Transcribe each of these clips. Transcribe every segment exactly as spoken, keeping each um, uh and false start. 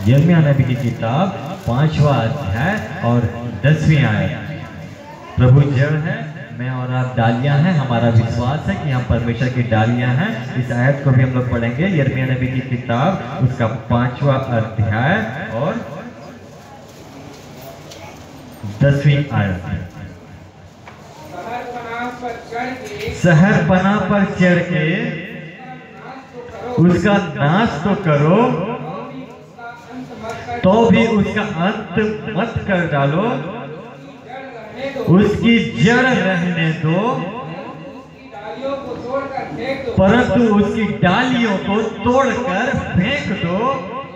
यिर्मयाह नबी की किताब पांचवा अध्याय और दसवीं आयत। प्रभु जड़ है, मैं और आप डालियां हैं। हमारा विश्वास है कि हम परमेश्वर की डालियां हैं। इस आयत को भी हम लोग पढ़ेंगे, यिर्मयाह नबी की किताब उसका पांचवा अध्याय और दसवीं आयत। शहर पनाह पर चढ़ के उसका नाश तो करो, तो भी उसका अंत मत कर डालो। उसकी जड़ रहने दो, परंतु उसकी डालियों को तोड़कर फेंक दो,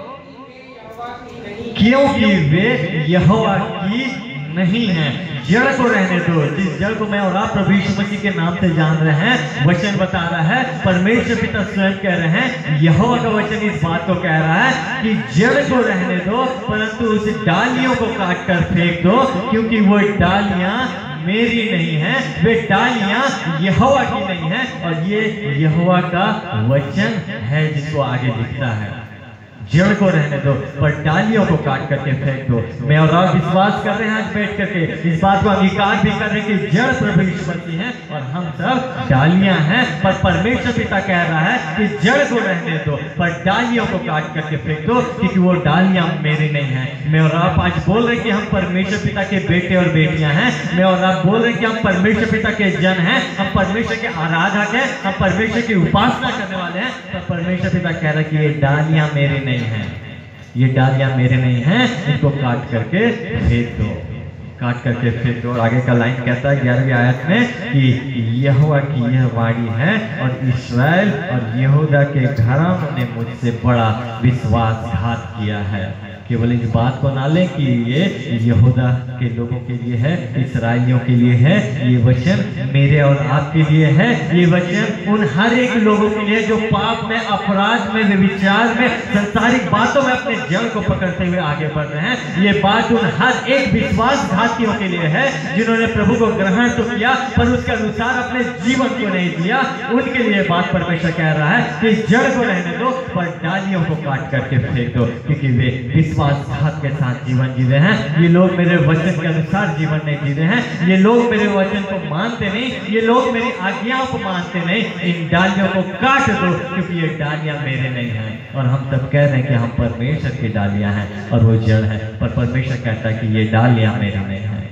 क्योंकि वे यहोवा की नहीं है। जड़ को रहने दो। जिस जड़ को मैं और आप प्रभु यीशु मसीह के नाम से जान रहे हैं, वचन बता रहा है, परमेश्वर पिता स्वयं कह रहे हैं, यहोवा का वचन इस बात को कह रहा है कि जड़ को रहने दो, परंतु उस डालियों को काट कर फेंक दो, क्योंकि वो डालियां मेरी नहीं है, वे डालियां यहोवा की नहीं है। और ये यहोवा का वचन है जिसको आगे लिखता है। जड़ को रहने दो पर डालियों को काट करके फेंक दो। मैं और आप विश्वास कर रहे हैं आज बैठ करके, इस बात को अंगीकार भी कर रहे हैं कि जड़ प्रभु यीशु मसीह है और हम सब डालियां हैं। पर परमेश्वर पिता कह रहा है कि जड़ को रहने दो पर डालियों को काट करके फेंक दो, क्योंकि वो डालियां मेरी नहीं है। मैं और आप आज बोल रहे हैं कि हम परमेश्वर पिता के बेटे और बेटियां हैं। मैं और आप बोल रहे हैं कि हम परमेश्वर पिता के जन हैं, हम परमेश्वर के आराधक हैं, हम परमेश्वर की उपासना करने वाले हैं। पर परमेश्वर पिता कह रहा है कि ये डालियां मेरी नहीं है, ये डालियां मेरे नहीं हैं, इनको काट करके फेंक दो, काट करके फेंक दो। और आगे का लाइन कहता है ग्यारहवीं आयत में कि यहोवा की यह वाणी है और इस्राएल और यहूदा के घरानों ने मुझसे बड़ा विश्वासघात किया है। केवल इस बात को ना लें कि ये यहूदा के लोगों के लिए है, इस्राएलियों के लिए है, ये वचन मेरे और आपके लिए है। ये वचन उन हर एक लोगों के लिए जो पाप में, अपराध में, विचार में, संसारिक बातों में अपने जड़ को पकड़ते हुए आगे बढ़ रहे हैं। ये बात उन हर एक विश्वासघातियों के लिए है जिन्होंने प्रभु को ग्रहण तो किया पर उसके अनुसार अपने जीवन को नहीं दिया। उनके लिए बात परमेश्वर कह रहा है कि जड़ को रहने दो पर डालियों को काट करके फेंक दो, क्योंकि वे विश्वासघात के साथ जीवन जी रहे हैं। ये लोग मेरे वचन के अनुसार जीवन नहीं जी रहे हैं। ये लोग मेरे वचन को मानते नहीं, ये लोग मेरी आज्ञाओं को मानते नहीं। इन डालियों को काट दो, क्योंकि ये डालियां मेरे नहीं हैं। और हम सब कह रहे हैं कि हम परमेश्वर की डालियां हैं और वो जड़ है, पर परमेश्वर कहता है कि ये डालियां मेरी नहीं हैं।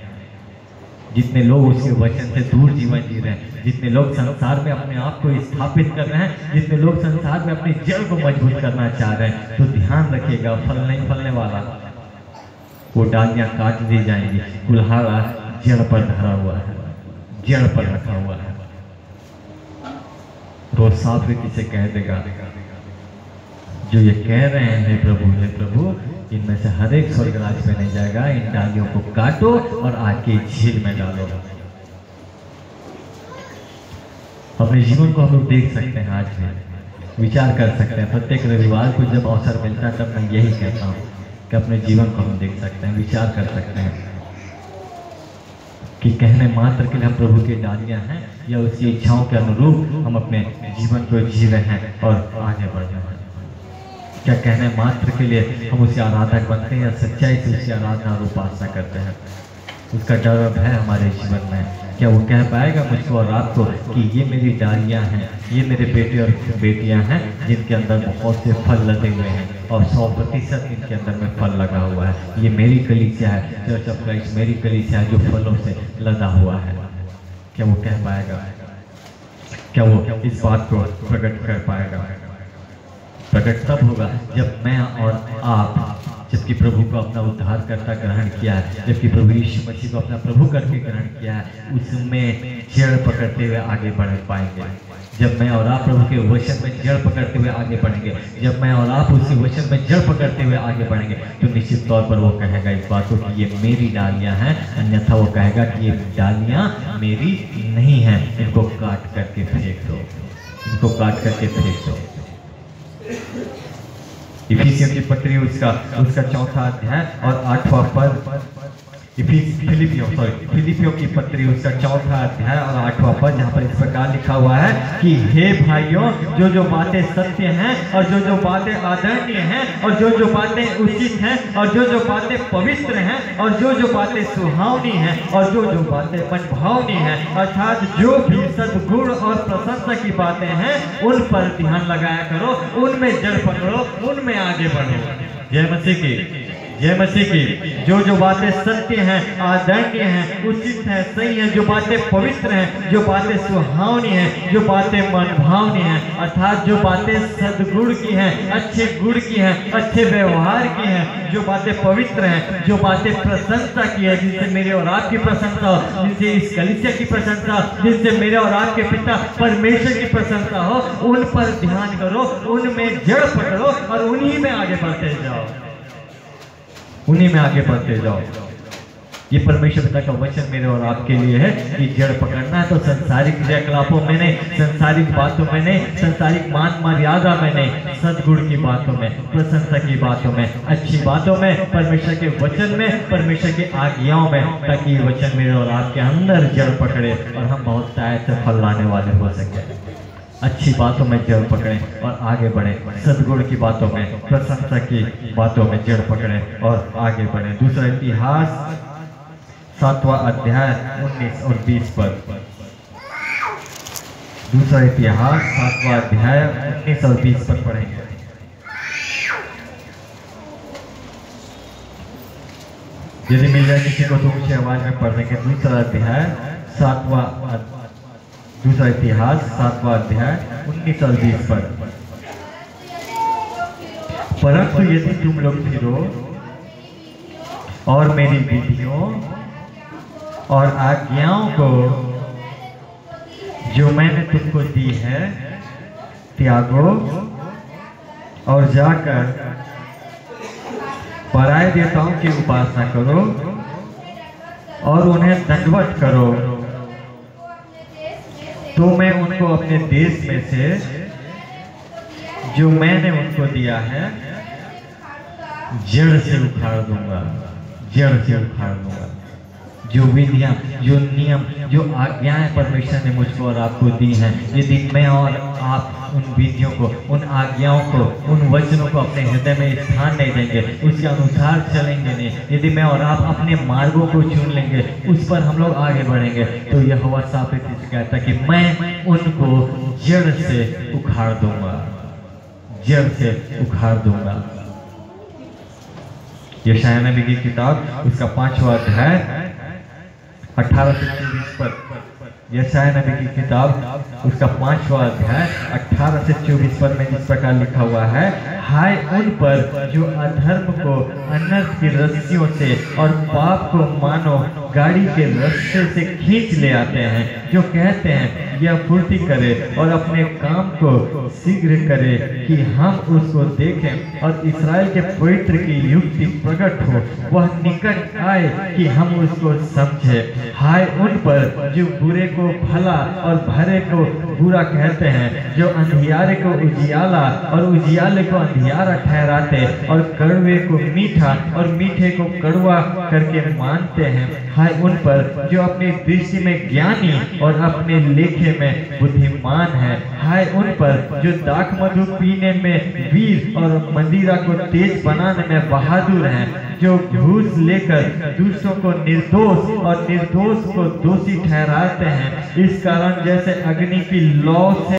जितने लोग उसके वचन से दूर जीवन जी रहे हैं, जितने लोग संसार में अपने आप को स्थापित कर रहे हैं, जितने लोग संसार में अपनी जड़ को मजबूत करना चाह रहे हैं, तो ध्यान रखिएगा, फल नहीं फलने वाला। वो डालियां काट दी जाएंगी। कुल्हाड़ा जड़ पर धरा हुआ है, जड़ पर रखा हुआ है। रोज साफ रीति से कह देगा, जो ये कह रहे हैं प्रभु है प्रभु, इनमें से हर एक स्वर्गराज में नहीं जाएगा। इन डालियों को काटो और आग की झील में डालो। अपने जीवन को हम लोग देख सकते हैं, आज भी विचार कर सकते हैं। प्रत्येक रविवार को जब अवसर मिलता है तब मैं यही कहता हूँ कि अपने जीवन को हम देख सकते हैं, विचार कर सकते हैं कि कहने मात्र के लिए हम प्रभु की डालियां हैं या उसकी इच्छाओं के अनुरूप हम अपने जीवन को जी रहे हैं और आगे बढ़ रहे हैं। क्या कहने मात्र के लिए हम उसके आराधक बनते हैं या सच्चाई से उसकी आराधना और उपासना करते हैं? उसका डर है हमारे जीवन में। क्या वो कह पाएगा मुझको और आपको कि ये मेरी डालियां हैं, ये मेरे बेटे और बेटियां हैं जिनके अंदर बहुत से फल लगे हुए हैं और सौ प्रतिशत इनके अंदर में फल लगा हुआ है। ये मेरी कलीसिया है, चर्च ऑफ क्राइस्ट मेरी कलीसिया है जो फलों से लदा हुआ है। क्या वो कह पाएगा? क्या वो इस बात को प्रकट कर पाएगा? प्रकट तब होगा जब मैं और आप, जबकि प्रभु को अपना उद्धारकर्ता ग्रहण किया है, जबकि प्रभु यीशु मसीह को अपना प्रभु करके ग्रहण किया है, उसमें जड़ पकड़ते हुए आगे बढ़ पाएंगे। जब मैं और आप प्रभु के वचन में जड़ पकड़ते हुए आगे बढ़ेंगे, जब मैं और आप उसी वचन में जड़ पकड़ते हुए आगे बढ़ेंगे, तो निश्चित तौर पर वो कहेगा इस बात को कि ये मेरी डालियां हैं, अन्यथा वो कहेगा कि ये डालियां मेरी नहीं हैं, इनको काट करके फेंक दो, इनको काट करके फेंक दो। इफिसियों की पत्री उसका उसका चौथा अध्याय और आठवां पद फिलिपियों सॉरी फिलिपियों की पत्री उसका चौथा अध्याय और आठवां पद, जहाँ पर इस प्रकार लिखा हुआ है कि हे भाइयों, जो जो बातें सत्य हैं और जो जो बातें आदरणीय हैं और जो जो बातें उचित हैं और जो जो बातें पवित्र हैं और जो जो बातें सुहावनी हैं और जो जो बातें मनभावनी हैं, अर्थात जो भी सद्गुण और प्रशंसा की बातें हैं, उन पर ध्यान लगाया करो, उनमें जड़ पकड़ो, उनमें आगे बढ़ो। जय मसीह की, जय मसीह की। जो जो बातें सत्य हैं, आदरणीय हैं, उचित हैं, सही हैं, जो बातें पवित्र हैं, जो बातें सुहावनी हैं, जो बातें मनभावनी हैं, अर्थात जो बातें सद्गुण की हैं, अच्छे गुण की हैं, अच्छे व्यवहार की हैं, जो बातें पवित्र हैं, जो बातें प्रशंसा की है, जिनसे मेरे और आपकी प्रशंसा हो, जिनसे इस कलीसिया की प्रशंसा, जिनसे मेरे और आपके पिता परमेश्वर की प्रशंसा हो, उन पर ध्यान करो, उनमें जड़ पकड़ो और उन्हीं में आगे बढ़ते जाओ, उन्हीं में आगे बढ़ते जाओ। ये परमेश्वर पिता का वचन मेरे और आपके लिए है कि जड़ पकड़ना है तो संसारिक क्रियाकलापों में नहीं, संसारिक बातों में नहीं, संसारिक मान मर्यादा में नहीं, सद्गुण की बातों में, प्रशंसा की बातों में, अच्छी बातों में, परमेश्वर के वचन में, परमेश्वर की आज्ञाओं में, ताकि ये वचन मेरे और आपके अंदर जड़ पकड़े और हम बहुत तायत से फल लाने वाले हो सके। अच्छी बातों में जड़ पकड़ें और आगे बढ़ें, सद्गुण की बातों में, प्रशंसा की बातों में जड़ पकड़ें और आगे बढ़ें। दूसरा इतिहास सातवां अध्याय उन्नीस और बीस पर, दूसरा इतिहास सातवां अध्याय उन्नीस और बीस पर पढ़ेंगे। यदि मिल जाए किसी को तो ऊंची आवाज में पढ़ देंगे। दूसरा अध्याय सातवां दूसरा इतिहास सातवां अध्याय उन्नीस और बीस पर। परंतु यदि तुम लोग फिरो और मेरी विधियों और आज्ञाओं को जो मैंने तुमको दी है त्यागो और जाकर पराये देवताओं की उपासना करो और उन्हें दंडवत करो, तो मैं उनको अपने देश में से जो मैंने उनको दिया है जड़ से उखाड़ दूंगा, जड़ से उखाड़ दूंगा। जो विधियां, जो नियम, जो आज्ञाएं परमेश्वर ने मुझको और आपको दी हैं, यदि मैं और आप उन विधियों को, उन आज्ञाओं को, उन वचनों को अपने हृदय में स्थान नहीं देंगे, उसके अनुसार चलेंगे नहीं, यदि मैं और आप अपने मार्गों को चुन लेंगे, उस पर हम लोग आगे बढ़ेंगे, तो यहोवा साफ रीति से कहता है कि मैं उनको जड़ से उखाड़ दूंगा, जड़ से उखाड़ दूंगा। यशायाह नबी की किताब उसका पांचवा अध्याय अठारह से चौबीस पर, यशायाह नबी की किताब उसका पांचवा अध्याय अठारह से चौबीस पर में इस प्रकार लिखा हुआ है, हाय उन पर जो अधर्म को अनर्थ की रस्सियों से और पाप को मानो गाड़ी के रस्से से खींच ले आते हैं, जो कहते हैं यह फुर्ती करे और अपने काम को शीघ्र करे कि हम उसको देखें और इस्राएल के पवित्र की युक्ति प्रकट हो, वह निकट आए कि हम उसको समझे। हाय उन पर जो बुरे को भला और भरे को बुरा कहते हैं, जो अंधियारे को उजियाला और उजियाले को अंधियारा ठहराते और कड़वे को मीठा और मीठे को कड़वा करके मानते हैं। हाय उन पर जो अपनी दृष्टि में ज्ञानी और अपने लेखे में बुद्धिमान है। हाय उन पर जो दाख मधु पीने में वीर और मंदिरा को तेज बनाने में बहादुर हैं, जो घूस लेकर दुष्टों को निर्दोष और निर्दोष को दोषी ठहराते हैं। इस कारण जैसे अग्नि की लौ से